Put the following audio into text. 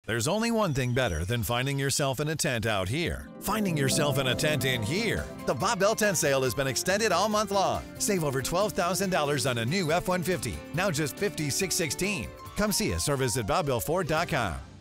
There's only one thing better than finding yourself in a tent out here. Finding yourself in a tent in here. The Bob Bell Tent Sale has been extended all month long. Save over $12,000 on a new F-150, now just $56,16. Come see us or visit BobBellFord.com.